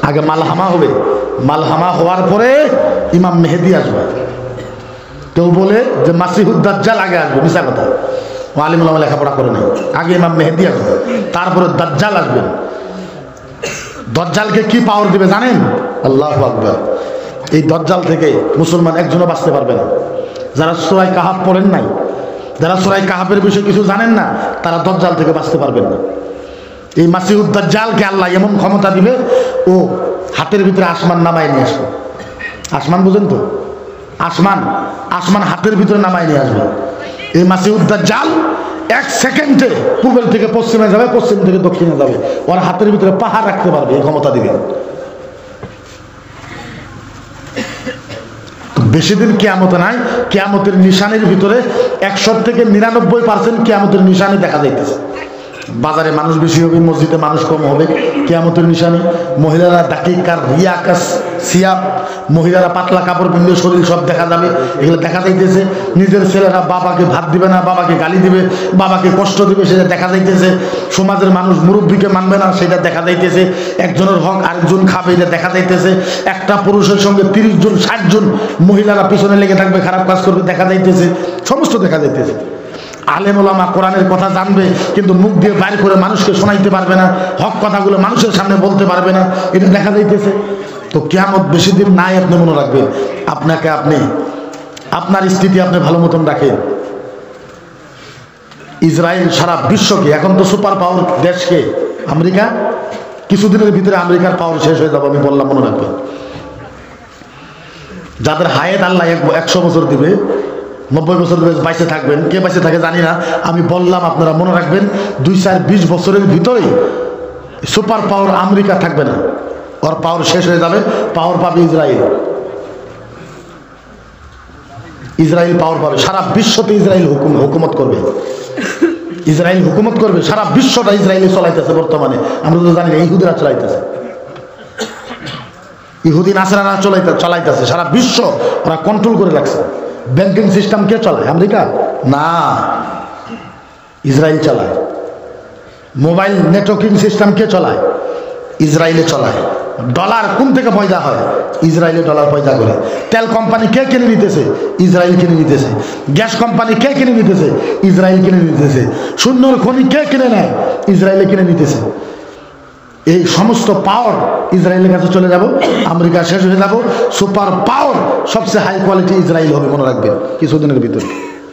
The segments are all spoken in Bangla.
আগে মালহামা হবে, মালহামা হওয়ার পরে ইমাম মেহেদি আসবে। কেউ বলে যে মাসিহুদ দাজ্জাল আগে আসবে, মিশা কথা। আলিম ওলামা লেখাপড়া করে নাই, আগে ইমাম মেহেদি আসবে, তারপরে দাজ্জাল আসবে। দাজ্জালকে কি পাওয়ার দিবে জানেন? আল্লাহু আকবার। এই দাজ্জাল থেকে মুসলমান একজনও বাঁচতে পারবে না। যারা সূরা কাহাফ পড়েন নাই, যারা সূরা কাহাফের বিষয়ে কিছু জানেন না, তারা দাজ্জাল থেকে বাঁচতে পারবেন না। এই মাসিহুদ দাজ্জালকে আল্লাহ এমন ক্ষমতা দিবে, ও হাতের ভিতরে আসমান নামায় নিয়ে আসবে। আসমান বুঝেন তো? আসমান, আসমান হাতের ভিতরে নামায় নিয়ে আসবে। এই মাসিহুদ দাজ্জাল 1 সেকেন্ডে পূর্বের থেকে পশ্চিমে যাবে, পশ্চিম থেকে দক্ষিণে যাবে। ওর হাতের ভিতরে পাহাড় রাখতে পারবে, এই ক্ষমতা দিবে। বেশি দিন কিয়ামত নাই, কিয়ামতের নিশানের ভিতরে 100 থেকে 99% কিয়ামতের নিশানি দেখা যাইতেছে। বাজারে মানুষ বেশি হবে, মসজিদে মানুষ কম হবে, কিয়ামতের নিশানি। মহিলারা দাকিকার রিয়াকাস সিয়াব, মহিলারা পাতলা কাপড় পিনলে শরীর সব দেখা যাবে, এগুলো দেখা যাইতেছে। নিজের ছেলেরা বাবাকে ভাত দিবে না, বাবাকে গালি দিবে, বাবাকে কষ্ট দিবে, সেটা দেখা যাইতেছে। সমাজের মানুষ মুরব্বীকে মানবে না, সেটা দেখা যাইতেছে। একজনের হক আরেকজন খাবে, এটা দেখা যাইতেছে। একটা পুরুষের সঙ্গে 30 জন 60 জন মহিলারা পিছনে লেগে থাকবে, খারাপ কাজ করবে, দেখা যাইতেছে। সমস্ত দেখা যাইতেছে। আলেম ওলামা কোরআনের কথা জানবে, কিন্তু মুখ দিয়ে বাইর করে মানুষকে শোনাইতে পারবে না, হক কথাগুলো মানুষের সামনে বলতে পারবে না, এটা দেখা যাইতেছে। তো কিয়ামত বেশি দিন নাই, আপনি মনে রাখবেন। আপনাকে আপনি আপনার স্থিতি আপনি ভালো মতন রাখেন। ইসরায়েল সারা বিশ্বকে, এখন তো সুপার পাওয়ার দেশকে আমেরিকা, কিছুদিনের ভিতরে আমেরিকার পাওয়ার শেষ হয়ে যাবে, আমি বললাম, মনে রাখবেন। যাদের হায়াত আল্লাহ 100 বছর দিবে, 90 বছর বাইসে থাকবেন, কে বাইসে থাকে জানি না, আমি বললাম আপনারা মনে রাখবেন। 2-4-20 বছরের ভিতরেই সুপার পাওয়ার আমেরিকা থাকবে না, ওর পাওয়ার শেষ হয়ে যাবে। পাওয়ার পাবে ইসরায়েল। ইসরায়েল পাওয়ার পাবে, সারা বিশ্বতে ইসরায়েল হুকুমত করবে। ইসরায়েল হুকুমত করবে, সারা বিশ্বটা ইসরায়েলি চলাইতেছে বর্তমানে। আমরা তো জানি না, ইহুদিরা চলাইতেছে, ইহুদি নাসরারা চলাইতেছে সারা বিশ্ব, ওরা কন্ট্রোল করে রাখছে। ব্যাংকিং সিস্টেম কে চালায়? আমেরিকা না, ইসরায়েল চালায়। মোবাইল নেটওয়ার্কিং সিস্টেম কে চালায়? ইসরায়েলে চালায়। ডলার কোন থেকে পয়দা হয়? ইসরায়েলে ডলার পয়দা করে। তেল কোম্পানি কে কিনে নিতেছে? ইসরায়েল কিনে নিতেছে। গ্যাস কোম্পানি কে কিনে নিতেছে? ইসরায়েল কিনে নিতেছে। সোনার খনি কে কিনে নেয়? ইসরায়েলে কিনে নিতেছে। এই সমস্ত পাওয়ার ইসরায়েলের কাছে চলে যাব, আমেরিকা শেষ হয়ে যাব। সুপার পাওয়ার সবচেয়ে হাই কোয়ালিটি ইসরায়েল হবে, মনে রাখবেন কিছুদিনের ভিতরে।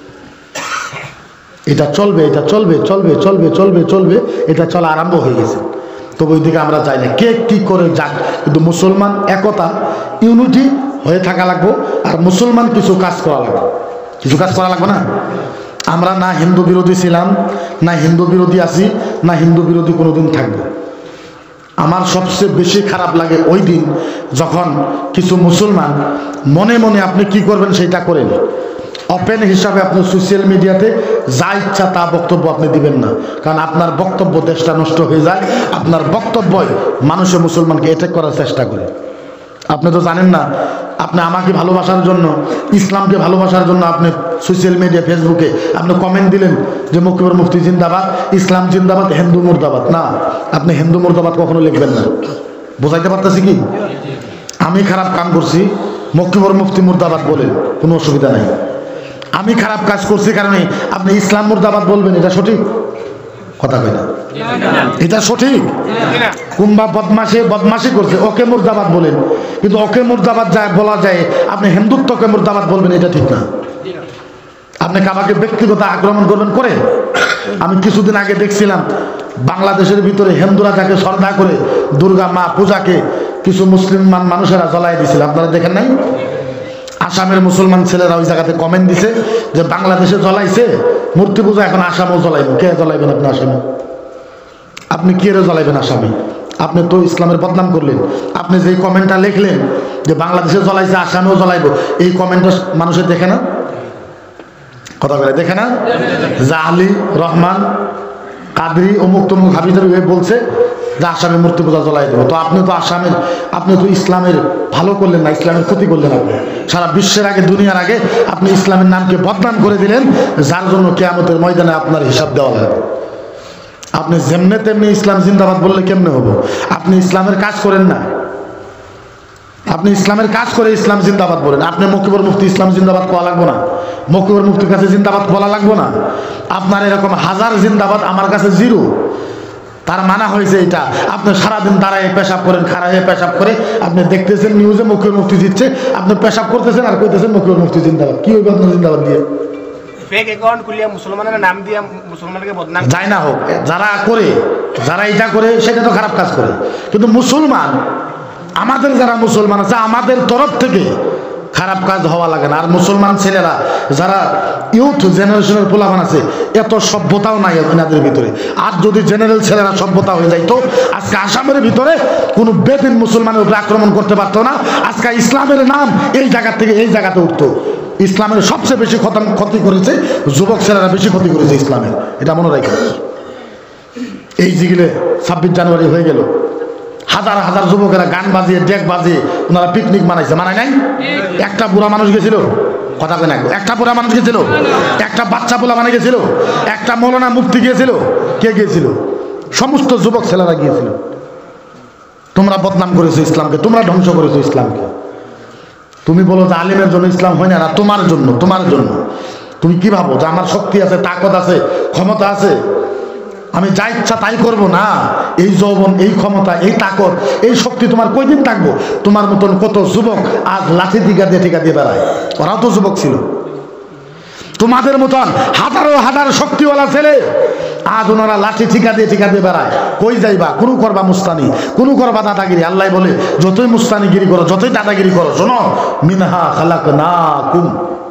এটা চলবে, এটা চলবে, চলবে, চলবে, চলবে, চলবে, এটা চলা আরম্ভ হয়ে গেছে। তবে ওই দিকে আমরা চাই না, কে কি করে যাক, কিন্তু মুসলমান একতা ইউনিটি হয়ে থাকা লাগবো। আর মুসলমান কিছু কাজ করা লাগবে, কিছু কাজ করা লাগবে না। আমরা না হিন্দু বিরোধী ছিলাম, না হিন্দু বিরোধী আছি, না হিন্দু বিরোধী কোনোদিন থাকবো। আমার সবচেয়ে বেশি খারাপ লাগে ওই দিন যখন কিছু মুসলমান মনে মনে, আপনি কি করবেন সেটা করেন, ওপেন হিসাবে আপনি সোশ্যাল মিডিয়াতে যা ইচ্ছা তা বক্তব্য আপনি দিবেন না, কারণ আপনার বক্তব্য দেশটা নষ্ট হয়ে যায়। আপনার বক্তব্যই মানুষের মুসলমানকে অ্যাটাক করার চেষ্টা করে। আপনি তো জানেন না, আপনি আমাকে ভালোবাসার জন্য, ইসলামকে ভালোবাসার জন্য আপনি সোশ্যাল মিডিয়া ফেসবুকে আপনি কমেন্ট দিলেন যে মকিবুর মুফতি জিন্দাবাদ, ইসলাম জিন্দাবাদ, হিন্দু মুর্দাবাদ। না, আপনি হিন্দু মুর্দাবাদ কখনো লিখবেন না। বোঝাইতে পারতেছি কি? আমি খারাপ কাম করছি, মকিবুর মুফতি মুর্দাবাদ বলেন, কোনো অসুবিধা নাই। আমি খারাপ কাজ করছি কারণে আপনি ইসলাম মুর্দাবাদ বলবেন, এটা সঠিক কথা? কই না, এটা সঠিক? কুম্বা বদমাশি করছে, ওকে মুর্দাবাদ বলেন, কিন্তু ওকে মুর্দাবাদ যায় বলা যায়, আপনি হিন্দুত্বকে মুর্দাবাদ বলবেন, এটা ঠিক না। আপনি কাবাকে ব্যক্তিগত আক্রমণ করবেন করে। আমি কিছুদিন আগে দেখছিলাম বাংলাদেশের ভিতরে হিন্দুরা যাকে শ্রদ্ধা করে দুর্গা মা পূজাকে কিছু মুসলিম মানুষেরা জ্বলাই দিয়েছিল, আপনারা দেখেন নাই? আসামের মুসলমান ছেলেরা ওই জায়গাতে কমেন্ট দিছে যে বাংলাদেশে জ্বলাইছে মূর্তি পূজা, এখন আসামেও জ্বলাইব। কে জ্বলাইবেন আপনি আসামে? আপনি কি এর জ্বলাইবেন আসামে? আপনি তো ইসলামের বদনাম করলেন। আপনি যেই কমেন্টটা লিখলেন যে বাংলাদেশে জ্বলাইছে আসামেও জ্বলাইব, এই কমেন্টটা মানুষের দেখে না? কথা বলে দেখে না? জাহালি রহমান কাদরি অমুক তমুক হাবিজার বলছে যে আসামে মূর্তি পূজা জ্বলাই দেবো। তো আপনি তো আসামের, আপনি তো ইসলামের ভালো করলেন না, ইসলামের ক্ষতি করলেন। আপনি সারা বিশ্বের আগে, দুনিয়ার আগে আপনি ইসলামের নামকে বদনাম করে দিলেন, যার জন্য কিয়ামতের ময়দানে আপনার হিসাব দেওয়া হবে। আপনি যেমনে তেমনি ইসলাম জিন্দাবাদ বললে কেমনে হবো? আপনি ইসলামের কাজ করেন না, আপনি ইসলামের কাজ করে ইসলাম জিন্দাবাদ বলেন, আপনি মকিবুর মুফতি ইসলাম জিন্দাবাদ কোয়া লাগবো না? মকিবুর মুফতির কাছে জিন্দাবাদ বলা লাগবো না? আপনার এরকম হাজার জিন্দাবাদ আমার কাছে জিরো। তার মানা হয়েছে এটা, আপনি সারাদিন দাঁড়ায় পেশাব করেন, খাড়ায় পেশাব করে, আপনি দেখতেছেন নিউজে মকিবুর মুফতি দিচ্ছে, আপনি পেশাব করতেছেন আর কইতেছেন মকিবুর মুফতি জিন্দাবাদ। কি হইবে আপনার জিন্দাবাদ দিয়ে? ফেক অ্যাকাউন্ট খুলিয়া মুসলমানের নাম দিয়ে মুসলমানকে বদনাম যায় না হোক, যারা করে, যারা এটা করে সেটা তো খারাপ কাজ করে, কিন্তু মুসলমান আমাদের যারা মুসলমান আছে আমাদের তরফ থেকে খারাপ কাজ হওয়া লাগে না। আর মুসলমান ছেলেরা যারা ইউথ জেনারেশনের পোলাপান আছে, এত সভ্যতাও নাই এনাদের ভিতরে। আর যদি জেনারেল ছেলেরা সভ্যতা হয়ে যাইতো, আজকে আসামের ভিতরে কোনো বেদিন মুসলমানের উপরে আক্রমণ করতে পারতো না। আজকে ইসলামের নাম এই জায়গা থেকে এই জায়গাতে উঠতো। ইসলামের সবচেয়ে বেশি ক্ষতি করেছে যুবক ছেলেরা, বেশি ক্ষতি করেছে ইসলামের, এটা মনে রাখেন। এই যেগুলো 26 জানুয়ারি হয়ে গেল, হাজার হাজার যুবকেরা গান বাজিয়ে ডেক বাজিয়ে ওনারা পিকনিক মানাইছে, মানায় নাই? একটা বুড়া মানুষ গেছিল, কথা কেন, একটা বুড়া মানুষ গেছিল, একটা বাচ্চা পোলা মানে গেছিল, একটা মৌলানা মুফতি গিয়েছিল, কে গিয়েছিল? সমস্ত যুবক ছেলেরা গিয়েছিল। তোমরা বদনাম করেছো ইসলামকে, তোমরা ধ্বংস করেছো ইসলামকে। তুমি বলো যে আলিমের জন্য ইসলাম হয় না, না তোমার জন্য, তোমার জন্য। তুমি কি ভাবো যে আমার শক্তি আছে, তাকত আছে, ক্ষমতা আছে, আমি যা ইচ্ছা তাই করবো? না, এই যৌবন, এই ক্ষমতা, এই তাকত, এই শক্তি তোমার কয়দিন থাকবো? তোমার মতন কত যুবক আজ লাঠি টিকা দিয়ে বেড়ায়, ওরাও তো যুবক ছিল। তোমাদের মতন হাজারো হাজার শক্তিওয়ালা ছেলে আজ ওনারা লাঠি ঠিকা দিয়ে বেড়ায়। কই যাইবা? কোনো করবা মুস্তানি, কোনো করবা দাদাগিরি। আল্লাহ বলে যতই মুস্তানিগিরি করো, যতই দাদাগিরি করো, শোনো, মিনহা খালাকনাকুম,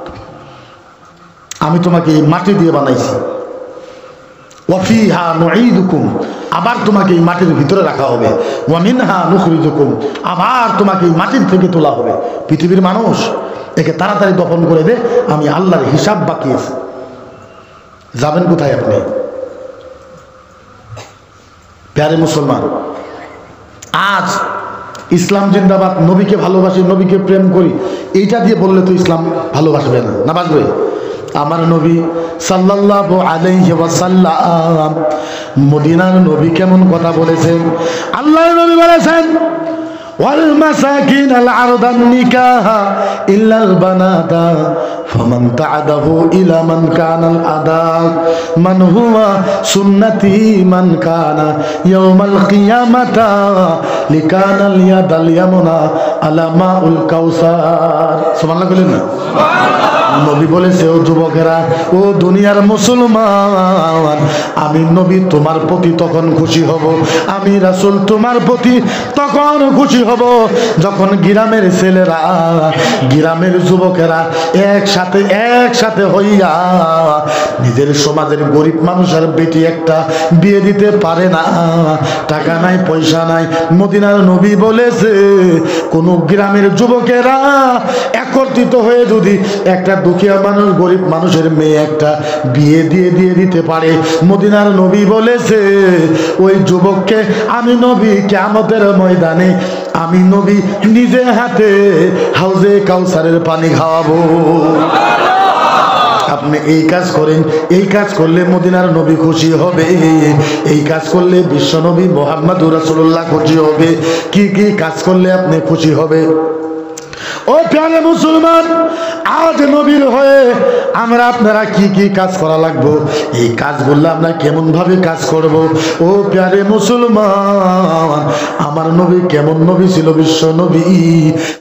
আমি তোমাকে এই মাটি দিয়ে বানাইছি, ওয়াফিহা নুঈদুকুম, আবার তোমাকে এই মাটির ভিতরে রাখা হবে, ওয়া মিনহা নুখরিজুকুম, আবার তোমাকে এই মাটির থেকে তোলা হবে। পৃথিবীর মানুষ একে তাড়াতাড়ি দফন করে দে, আমি আল্লাহর হিসাব বাকি আছে। যাবেন কোথায় আপনি? প্যারে মুসলমান, আজ ইসলাম জিন্দাবাদ, নবীকে ভালোবাসি, নবীকে প্রেম করি, এইটা দিয়ে বললে তো ইসলাম ভালোবাসবে না, না বাসবে? আমার নবী সাল্লাল্লাহু আলাইহি ওয়াসাল্লাম, মদিনার নবী কেমন কথা বলেছেন? আল্লাহর নবী বলেছেন, ওয়াল মাসাকিন আল আরদান নিকাহা ইল্লাল বানাতা ফামান তাআদাহু ইলা মান কানা আল আদা মান হুয়া সুন্নতি মান কানা ইয়াউমাল কিয়ামাতা লিকানাল ইয়াদাল ইয়ামনা আলা মাউল কাউসার। সুবহানাল্লাহ বলেন না? নবী বলেছে, ও যুবকেরা, ও দুনিয়ার মুসলমান, আমি নবী তোমার প্রতি তখন খুশি হব, আমি রাসূল তোমার প্রতি তখন খুশি হব, যখন গ্রামের ছেলেরা, গ্রামের যুবকেরা একসাথে হইয়া নিজের সমাজের গরিব মানুষের বেটি একটা বিয়ে দিতে পারে না, টাকা নাই, পয়সা নাই। মদিনার নবী বলেছে, কোন গ্রামের যুবকেরা একত্রিত হয়ে যদি একটা দুঃখিয়া মানুষ, গরিব মানুষের মেয়ে একটা বিয়ে দিয়ে দিতে পারে, মদিনার নবী বলেছে, ওই যুবককে আমি নবী কিয়ামতের ময়দানে আমি নবী নিজে হাতে হাউজে কাউসারের পানি খাওয়াবো। আপনি এই কাজ করেন, এই কাজ করলে মদিনার নবী খুশি হবে, এই কাজ করলে বিশ্ব নবী মুহাম্মদুর রাসূলুল্লাহ খুশি হবে। কি কি কাজ করলে আপনি খুশি হবে? ও প্যারে মুসলমান, আজ নবীর হয়ে আমরা আপনারা কি কি কাজ করা লাগবো, এই কাজগুলো আমরা কেমন ভাবে কাজ করব? ও প্যারে মুসলমান, আমার নবী কেমন নবী ছিল? বিশ্ব নবী